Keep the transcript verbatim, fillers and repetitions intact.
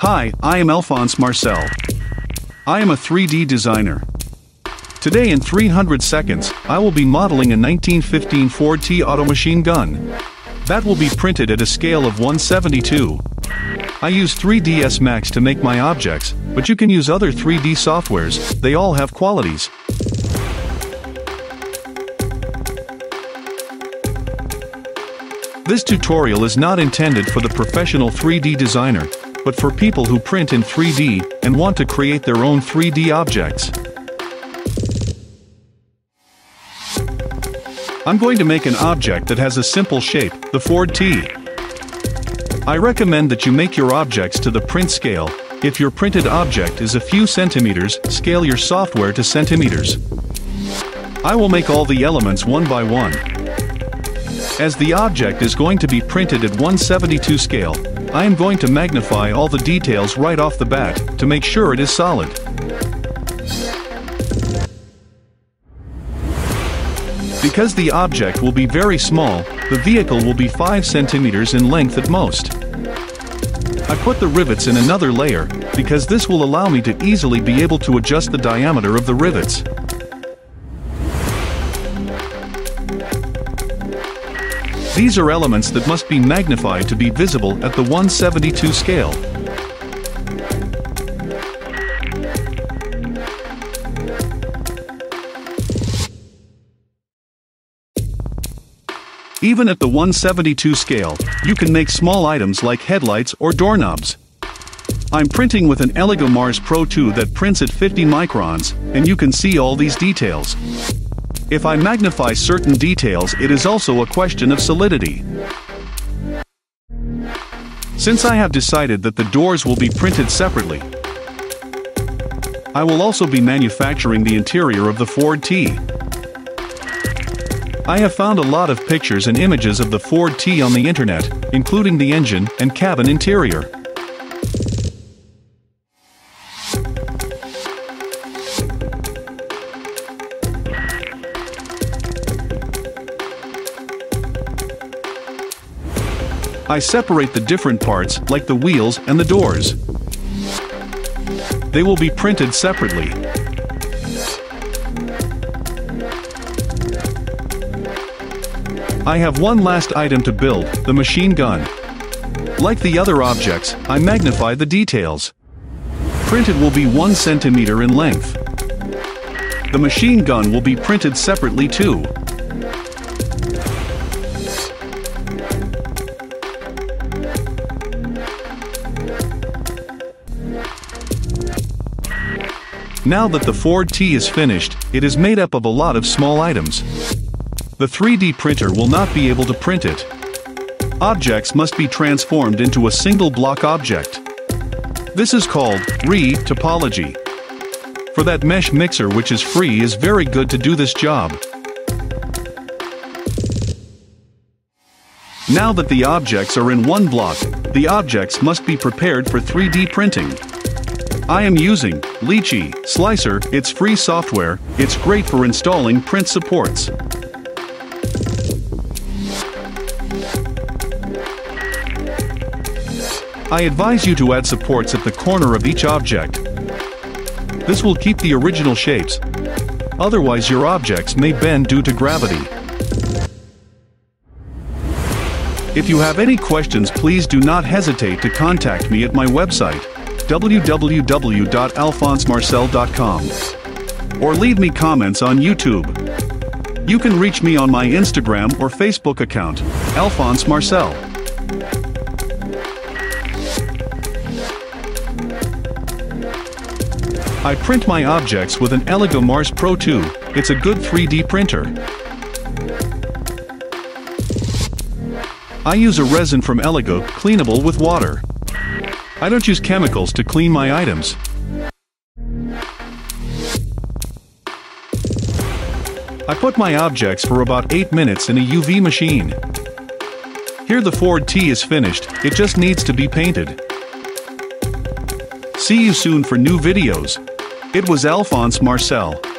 Hi, I am Alphonse Marcel. I am a three D designer. Today in three hundred seconds, I will be modeling a nineteen fifteen Ford T auto machine gun. That will be printed at a scale of one seventy-two. I use three D S Max to make my objects, but you can use other three D softwares, they all have qualities. This tutorial is not intended for the professional three D designer, but for people who print in three D and want to create their own three D objects. I'm going to make an object that has a simple shape, the Ford T. I recommend that you make your objects to the print scale. If your printed object is a few centimeters, scale your software to centimeters. I will make all the elements one by one. As the object is going to be printed at one seventy-two scale, I am going to magnify all the details right off the bat, to make sure it is solid. Because the object will be very small, the vehicle will be five centimeters in length at most. I put the rivets in another layer, because this will allow me to easily be able to adjust the diameter of the rivets. These are elements that must be magnified to be visible at the one seventy-two scale. Even at the one seventy-two scale, you can make small items like headlights or doorknobs. I'm printing with an Elegoo Mars Pro two that prints at fifty microns, and you can see all these details. If I magnify certain details, it is also a question of solidity. Since I have decided that the doors will be printed separately, I will also be manufacturing the interior of the Ford T. I have found a lot of pictures and images of the Ford T on the internet, including the engine and cabin interior. I separate the different parts, like the wheels and the doors. They will be printed separately. I have one last item to build, the machine gun. Like the other objects, I magnify the details. Printed will be one centimeter in length. The machine gun will be printed separately too. Now that the Ford T is finished, it is made up of a lot of small items. The three D printer will not be able to print it. Objects must be transformed into a single block object. This is called re-topology. For that mesh mixer, which is free, is very good to do this job. Now that the objects are in one block, the objects must be prepared for three D printing. I am using Lychee Slicer. It's free software. It's great for installing print supports. I advise you to add supports at the corner of each object. This will keep the original shapes. Otherwise your objects may bend due to gravity. If you have any questions, please do not hesitate to contact me at my website, w w w dot alphonse marcel dot com, or leave me comments on YouTube. You can reach me on my Instagram or Facebook account, Alphonse Marcel. I print my objects with an Elegoo Mars Pro two. It's a good three D printer. I use a resin from Elegoo, cleanable with water. I don't use chemicals to clean my items. I put my objects for about eight minutes in a U V machine. Here the Ford T is finished, it just needs to be painted. See you soon for new videos. It was Alphonse Marcel.